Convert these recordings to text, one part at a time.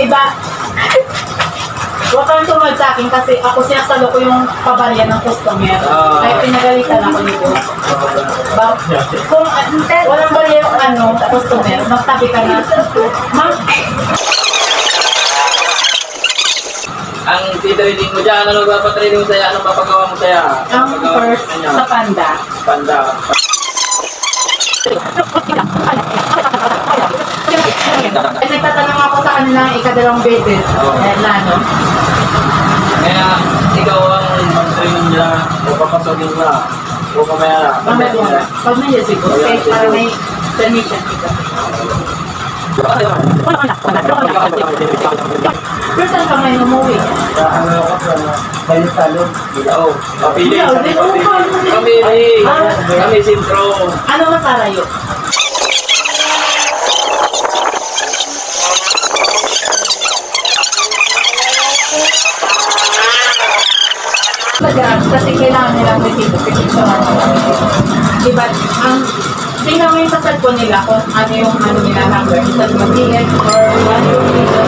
Diba? Huwag kang tumad sa akin kasi ako sinasalo ko yung pabarya ng customer. Kaya pinagalitan ako nito. Kung walang barya yung customer, magsabi ka na, ma'am, ang titraining mo dyan, ano ba pa-training mo sa'yo? Anong papagawa mo sa'yo? ang first sa panda. Panda. Kasi nagtatanong ako sa kanila ng ikadalawang beses. Lano. Kaya ikaw ang mag-training nila o papasokin nila o kamaya na. Pag may siguro, kasi para may permission dito. Pero saan ka ngayon umuwi? Ano ako sa Balusalo. Oo. Kapili. Kami sintro. Ano masarayo? Kasi kailangan nilang receipt-petition. Diba, tingnan mo yung sa cellphone nila kung ano yung nila number. Isa mag-DM or ano yung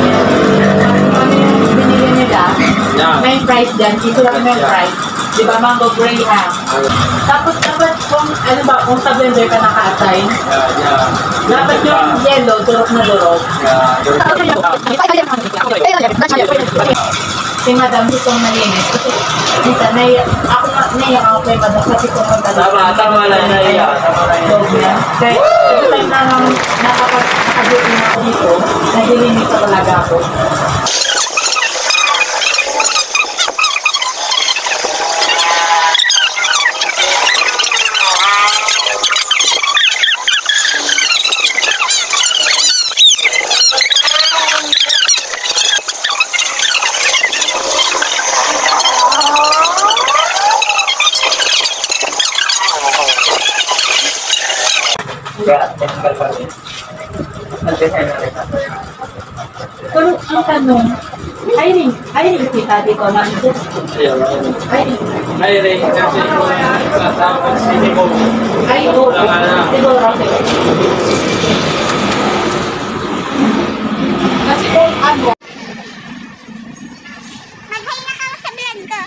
binili nila. May price dyan. Isulat mo yung price. Diba, mango graham. Tapos dapat kung sa blender ka naka-assign, dapat yung yellow, durok na durok. Si Madam gustong malinis kasi minsan ako kay Madam kasi kung Tama lang na iya. kaya every time na nakapag-duty na ako dito, naglilinis sa talaga ako. Pero ang tanong, hiring kita dito na Hiring kasi kasama sini ko. siguro. Kasi kung ano, Maghay na ka sa vlog ko.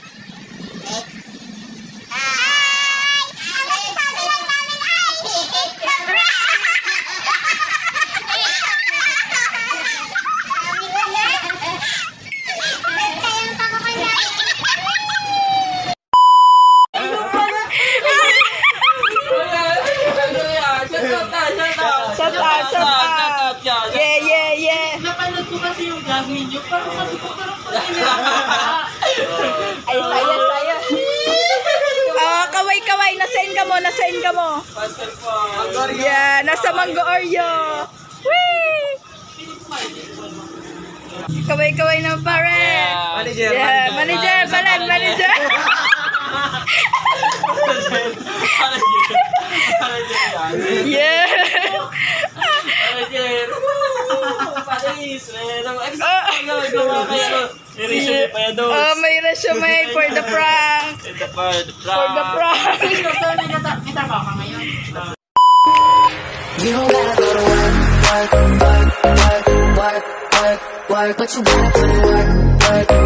napanood ko kasi yung vlog ninyo, parang sabi ko parang Ay, saya. Kaway, na-send ka mo. Yeah, nasa Mango Oreo. Whee! Kaway na pare. Yeah, manager. Yeah. May resume for the prank. You don't gotta go to work, but you gotta put in work.